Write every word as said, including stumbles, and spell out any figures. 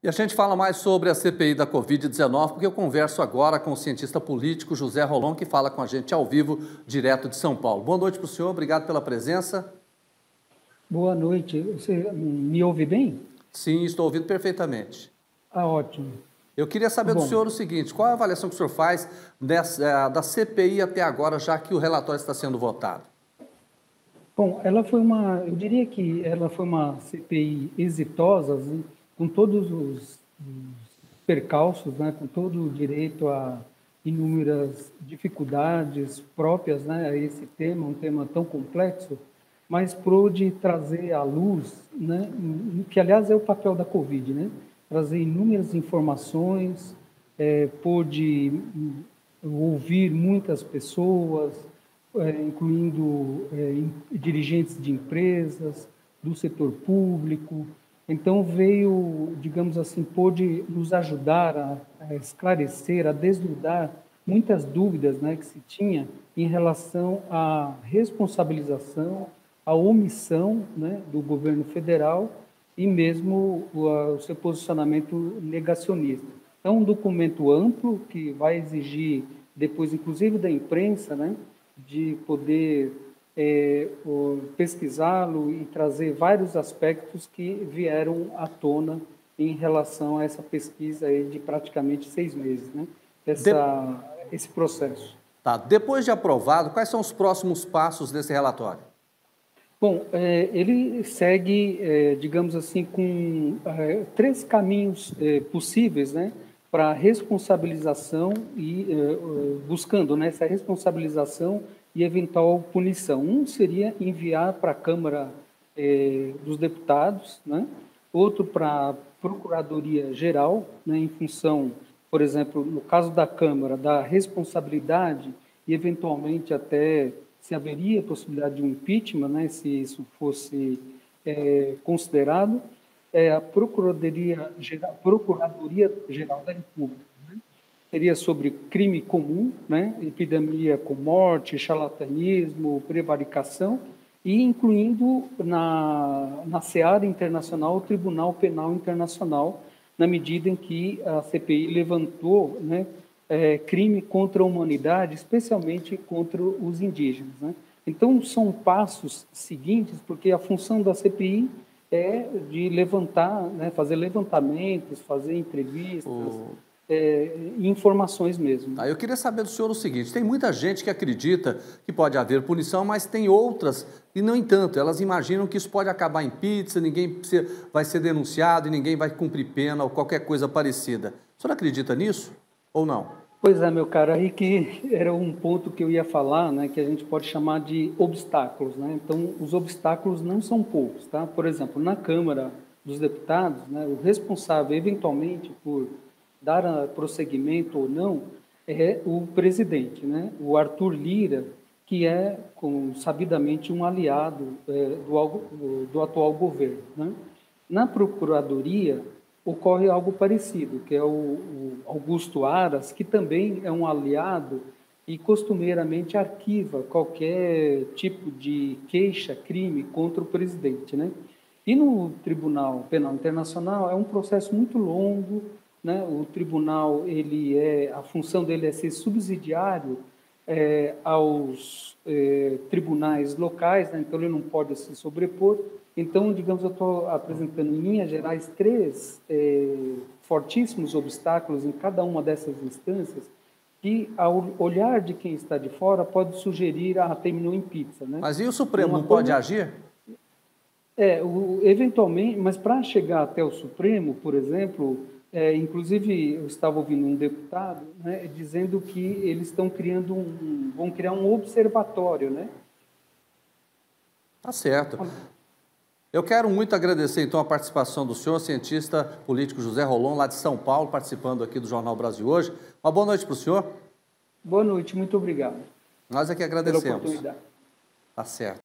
E a gente fala mais sobre a C P I da Covid dezenove, porque eu converso agora com o cientista político José Rolon, que fala com a gente ao vivo, direto de São Paulo. Boa noite para o senhor, obrigado pela presença. Boa noite. Você me ouve bem? Sim, estou ouvindo perfeitamente. Ah, ótimo. Eu queria saber Bom, do senhor o seguinte, qual é a avaliação que o senhor faz dessa, da C P I até agora, já que o relatório está sendo votado? bom, ela foi uma, eu diria que ela foi uma C P I exitosa, né, com todos os, os percalços, né, com todo o direito a inúmeras dificuldades próprias, né, a esse tema, um tema tão complexo, mas pôde trazer à luz, né, que aliás é o papel da Covid, né, trazer inúmeras informações, é, pôde ouvir muitas pessoas, é, incluindo é, dirigentes de empresas, do setor público. Então, veio, digamos assim, pôde nos ajudar a, a esclarecer, a desnudar muitas dúvidas, né, que se tinha em relação à responsabilização, à omissão, né, do governo federal e mesmo o, a, o seu posicionamento negacionista. É um documento amplo que vai exigir, depois, inclusive da imprensa, né, de poder é, pesquisá-lo e trazer vários aspectos que vieram à tona em relação a essa pesquisa aí de praticamente seis meses, né? Essa, de... esse processo. Tá. Depois de aprovado, quais são os próximos passos desse relatório? Bom, é, ele segue, é, digamos assim, com é, três caminhos é, possíveis, né, para responsabilização e é, buscando, né, essa responsabilização e eventual punição. Um seria enviar para a Câmara é, dos Deputados, né, outro para a Procuradoria-Geral, né, em função, por exemplo, no caso da Câmara, da responsabilidade e eventualmente até se haveria possibilidade de um impeachment, né, se isso fosse é, considerado, é, a Procuradoria Geral, Procuradoria Geral da República, né, seria sobre crime comum, né, epidemia com morte, charlatanismo, prevaricação, e incluindo na, na seara internacional o Tribunal Penal Internacional, na medida em que a C P I levantou, né, É, crime contra a humanidade, especialmente contra os indígenas, né? Então, são passos seguintes, porque a função da C P I é de levantar, né, fazer levantamentos, fazer entrevistas, o... é, informações mesmo. Tá, eu queria saber do senhor o seguinte, tem muita gente que acredita que pode haver punição, mas tem outras, e no entanto, elas imaginam que isso pode acabar em pizza, ninguém vai ser denunciado e ninguém vai cumprir pena ou qualquer coisa parecida. O senhor acredita nisso ou não? Pois é, meu caro, aí que era um ponto que eu ia falar, né, que a gente pode chamar de obstáculos, né? Então, os obstáculos não são poucos, tá? Por exemplo, na Câmara dos Deputados, né, o responsável, eventualmente, por dar prosseguimento ou não, é o presidente, né? O Arthur Lira, que é, com, sabidamente, um aliado é, do, do atual governo, né? Na Procuradoria, ocorre algo parecido, que é o, o Augusto Aras, que também é um aliado e costumeiramente arquiva qualquer tipo de queixa, crime contra o presidente, né? E no Tribunal Penal Internacional é um processo muito longo, né? O tribunal, ele é, a função dele é ser subsidiário é, aos é, tribunais locais, né? Então ele não pode se sobrepor. Então, digamos, eu estou apresentando em linhas gerais três é, fortíssimos obstáculos em cada uma dessas instâncias que, ao olhar de quem está de fora, pode sugerir, ah, terminou em pizza, né? Mas e o Supremo uma não pode coisa... agir? É, o, eventualmente, mas para chegar até o Supremo, por exemplo, é, inclusive eu estava ouvindo um deputado, né, dizendo que eles estão criando um, vão criar um observatório, né? Tá certo. Eu quero muito agradecer, então, a participação do senhor, cientista político José Rolon, lá de São Paulo, participando aqui do Jornal Brasil Hoje. Uma boa noite para o senhor. Boa noite, muito obrigado. Nós é que agradecemos. Pela oportunidade. Tá certo.